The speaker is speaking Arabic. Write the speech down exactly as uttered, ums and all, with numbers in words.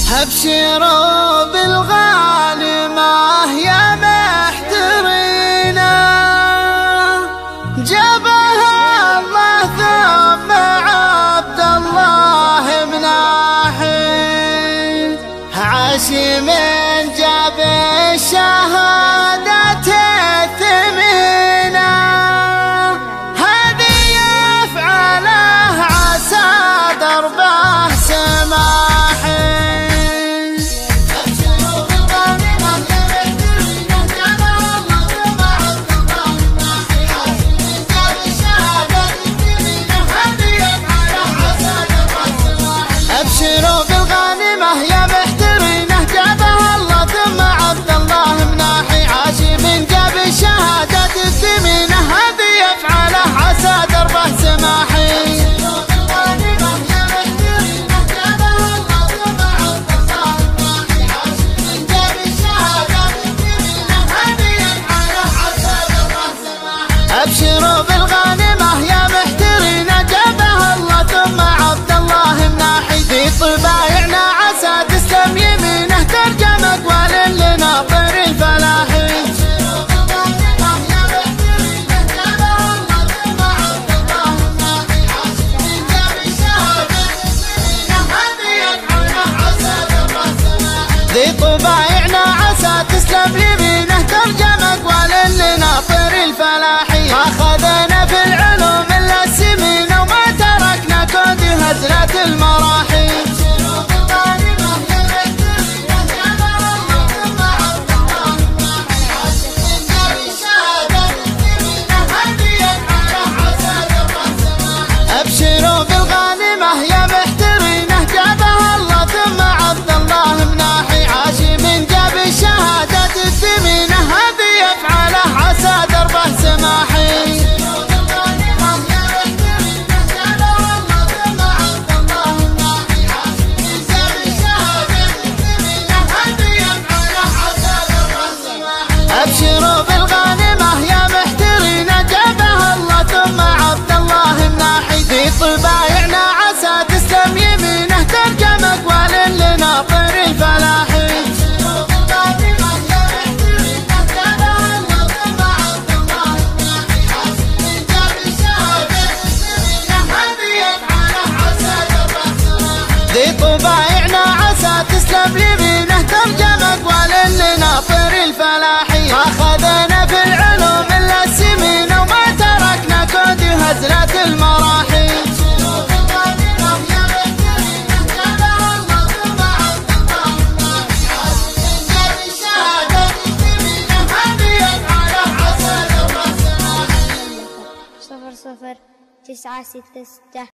أبشروا بالغانمة يا محترينا، جابها الله ثم عبد الله مناحي، عاشي من جاب الشهادة الثمينة، هذه يفعله عسى دربه سماحي. أبشروا بالغانمة يا محترينه، جابها الله ثم عبد الله مناحي، عاشي من جاب الشهادة الثمينة، هذه يفعله عسى دربه سماحي. أبشروا بالغانمة يا محترينه، جابها الله ثم عبد الله مناحي، في طبايعنا عسى تسلم يمينه، ترجم أقوال لناطر الفلاحي. ذي طبايعنا عسى تسلم يمينه، ترجم أقوال لناطر الفلاحي، أخذنا في العلوم إلا السمينة، وما تركنا كود هزلة المراحي. أبشروا بالغانمة يا محترينه، جابها الله ثم عبد الله مناحي، عاشي من جاب الشهادة الثمينة، هذه يفعله عسى دربه سماحي. أبشروا بالغانمة يا محترينه، جابها الله ثم عبد الله مناحي، في طبايعنا عسى تسلم يمينه، ترجم أقوال لناطر الفلاحي. ذي طبايعنا عسى تسلم يمينه، ترجم أقوال لناطر الفلاحي، أخذنا في العلوم إلا السمينة، وما تركنا كود هزلة المراحي. صفر صفر تسعة ستة ستة